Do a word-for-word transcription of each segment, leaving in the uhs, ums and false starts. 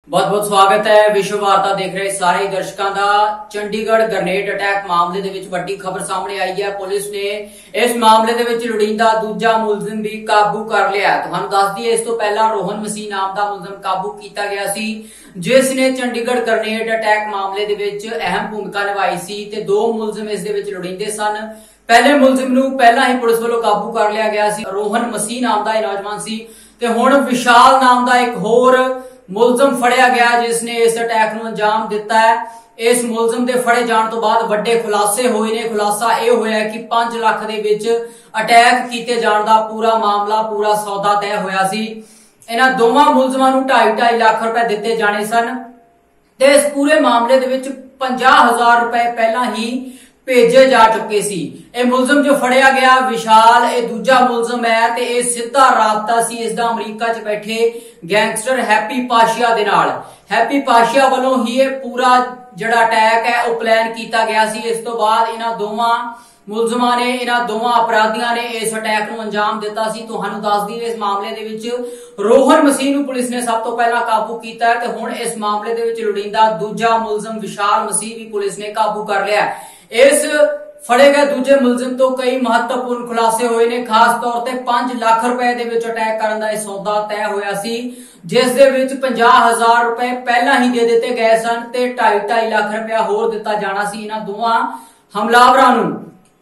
बहुत बहुत स्वागत है विश्व वार्ता देख रहे सारे दर्शकों का। चंडीगढ़ ग्रेनेड अटैक मामले दे विच वड्डी खबर सामने आई है। पुलिस ने इस मामले दे विच लोड़ींदा दूजा मुलजिम भी काबू कर लिया। तुहानूं दस दईए इस तो पहला रोहन मसीह नाम का मुलजिम काबू किया गया सी, जिसने चंडीगढ़ ग्रेनेड अटैक मामले दे विच अहम भूमिका निभाई सी ते दो मुलजिम इस दे विच लोड़ींदे सन। पहले मुलजिम नूं पहला ही पुलिस वालों काबू कर लिया गया सी। रोहन मसीह नाम का नौजवान सी ते हुण विशाल नाम का एक होर मुलजम फड़िया गया जिसने इस अटैक नूं अंजाम दिता है। इस मुलजम दे फड़े जाण तो बाद वड्डे खुलासे होए ने। खुलासा यह होया कि पांच लाख दे विच अटैक कीते जाण दा पूरा मामला पूरा सौदा तय होया सी। इन्हां दोवां मुलजमां नूं ढाई ढाई लाख रुपए दिते जाने सन ते इस पूरे मामले दे विच पचास हजार रुपए पहला ही भेजे जा चुके सी। ए मुलजम जो फड़िया गया विशाल ए दूजा मुलजम है ते ए सीधा राबता सी इसदा अमरीका च बैठे गैंगस्टर हैप्पी पाशिया दे नाल। हैप्पी पाशिया वालों ही ये पूरा जड़ा अटैक है वो प्लान किया गया सी। इस तो बाद इन्हां दोवां मुलजमां ने इन्हां दोवां अपराधियां ने इस अटैक नूं अंजाम दिता सी। तुहानूं दस दईए इस मामले दे विच रोहन मसीह नूं पुलिस ने सब तो पहला काबू कीता है ते हुण इस मामले दे विच लोड़ींदा दूजा मुलजम विशाल मसीह भी पुलिस ने काबू कर लिया। इस फड़े गए दूजे मुलजिम तो कई महत्वपूर्ण खुलासे हुए ने। खास तौर ते पांच लाख रुपए दे विच अटैक करन दा सौदा तय होया सी, जिस दे विच पचास हजार रुपए पहला ही दे दिते गए सन ते ढाई ढाई लाख रुपया होर दिता जाना सी इन्हां दोवां हमलावरां नूं।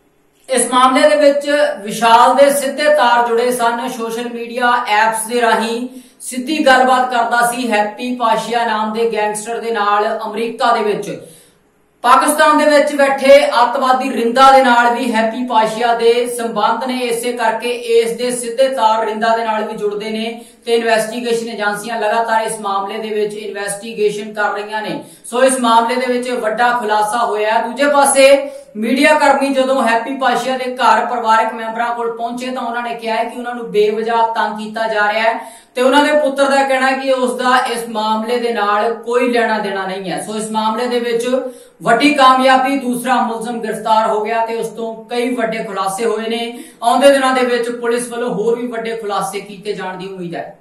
इस मामले दे विच विशाल दे सीधे तार जुड़े सन। सोशल मीडिया एप्स दे राहीं सीधी गलबात करदा सी हैप्पी पाशिया नाम दे गैंगस्टर दे नाल। अमरीका दे विच पाकिस्तान दे विच बैठे अतवादी रिंदा दे नाल भी हैप्पी पाशिया दे संबंध ने। इसे करके इस दे सीधे तार रिंदा दे नाल भी जुड़दे ने ते इन्वेस्टिगेशन एजेंसियां लगातार इस मामले दे विच इन्वेस्टिगेशन कर रहीआं ने। सो इस मामले दे विच वड्डा खुलासा होया। दूजे पासे मीडिया कर्मी जदों हैप्पी पाशिया दे घर परिवारक मैंबरां कोल पहुंचे तां उन्हां ने कहा है कि उन्हां नूं बेवजह तंग कीता जा रहा है ते उन्हां दे पुत्तर दा कहना है कि उसदा इस मामले दे नाल कोई लेना देना नहीं है। सो इस मामले दे विच वड्डी कामयाबी दूसरा मुलजम गिरफ्तार हो गया ते उस तों कई वड्डे खुलासे होए ने। आउंदे दिनां दे विच पुलिस वालों होर भी वड्डे खुलासे कीते जाण दी उम्मीद है।